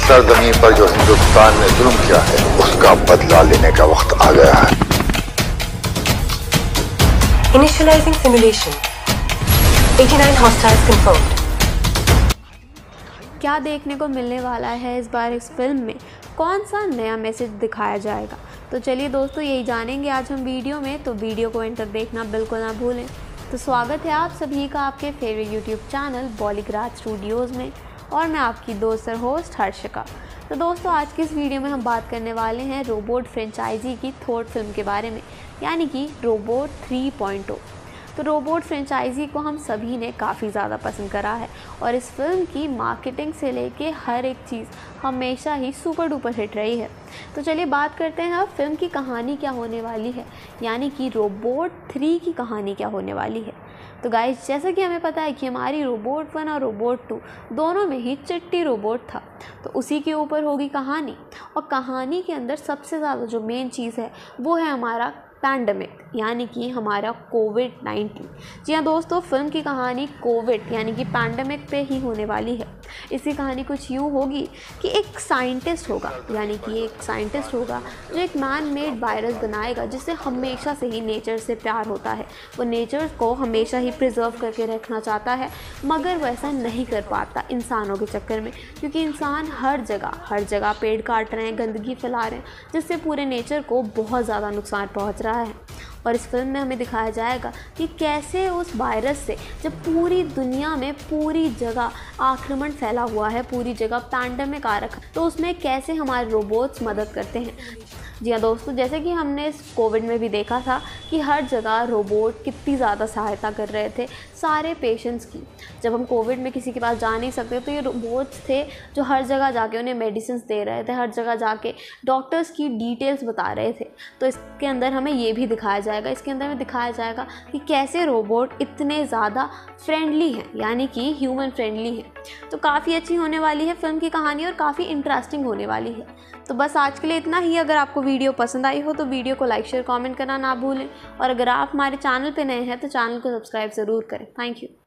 सरजमीन पर जो हिंदुस्तान ने जुल्म किया है उसका बदला लेने का वक्त आ गया है। Initializing simulation. 89 hostiles confirmed. क्या देखने को मिलने वाला है इस बार इस फिल्म में, कौन सा नया मैसेज दिखाया जाएगा? तो चलिए दोस्तों, यही जानेंगे आज हम वीडियो में, तो वीडियो को एंड तक देखना बिल्कुल ना भूलें। तो स्वागत है आप सभी का आपके फेवरेट यूट्यूब चैनल बॉलीग्राज स्टूडियोज़ में, और मैं आपकी दोस्त और होस्ट हर्षिका। तो दोस्तों, आज की इस वीडियो में हम बात करने वाले हैं रोबोट फ्रेंचाइजी की थर्ड फिल्म के बारे में, यानी कि रोबोट 3.0। तो रोबोट फ्रेंचाइजी को हम सभी ने काफ़ी ज़्यादा पसंद करा है, और इस फिल्म की मार्केटिंग से लेके हर एक चीज़ हमेशा ही सुपर डुपर हिट रही है। तो चलिए बात करते हैं अब फिल्म की कहानी क्या होने वाली है, यानी कि रोबोट 3 की कहानी क्या होने वाली है। तो गाइस, जैसा कि हमें पता है कि हमारी रोबोट 1 और रोबोट 2 दोनों में ही चिट्टी रोबोट था, तो उसी के ऊपर होगी कहानी। और कहानी के अंदर सबसे ज़्यादा जो मेन चीज़ है वो है हमारा पैंडमिक, यानी कि हमारा कोविड-19। जी हाँ दोस्तों, फिल्म की कहानी कोविड यानी कि पैंडमिक पे ही होने वाली है। इसकी कहानी कुछ यूँ होगी कि एक साइंटिस्ट होगा, यानी कि एक साइंटिस्ट होगा जो एक मैन मेड वायरस बनाएगा, जिससे हमेशा से ही नेचर से प्यार होता है। वो नेचर को हमेशा ही प्रिजर्व करके रखना चाहता है, मगर वो ऐसा नहीं कर पाता इंसानों के चक्कर में, क्योंकि इंसान हर जगह पेड़ काट रहे हैं, गंदगी फैला रहे हैं, जिससे पूरे नेचर को बहुत ज़्यादा नुकसान पहुँच रहा है। और इस फिल्म में हमें दिखाया जाएगा कि कैसे उस वायरस से, जब पूरी दुनिया में पूरी जगह आक्रमण फैला हुआ है, पूरी जगह पैंडेमिक आ रखा, तो उसमें कैसे हमारे रोबोट्स मदद करते हैं। जी हाँ दोस्तों, जैसे कि हमने इस कोविड में भी देखा था कि हर जगह रोबोट कितनी ज़्यादा सहायता कर रहे थे सारे पेशेंट्स की। जब हम कोविड में किसी के पास जा नहीं सकते, तो ये रोबोट्स थे जो हर जगह जाके उन्हें मेडिसिन दे रहे थे, हर जगह जाके डॉक्टर्स की डिटेल्स बता रहे थे। तो इसके अंदर हमें ये भी दिखाया जाएगा, इसके अंदर हमें दिखाया जाएगा कि कैसे रोबोट इतने ज़्यादा फ्रेंडली हैं, यानी कि ह्यूमन फ्रेंडली हैं। तो काफ़ी अच्छी होने वाली है फिल्म की कहानी, और काफ़ी इंटरेस्टिंग होने वाली है। तो बस आज के लिए इतना ही। अगर आपको वीडियो पसंद आई हो तो वीडियो को लाइक शेयर कमेंट करना ना भूलें, और अगर आप हमारे चैनल पे नए हैं तो चैनल को सब्सक्राइब ज़रूर करें। Thank you.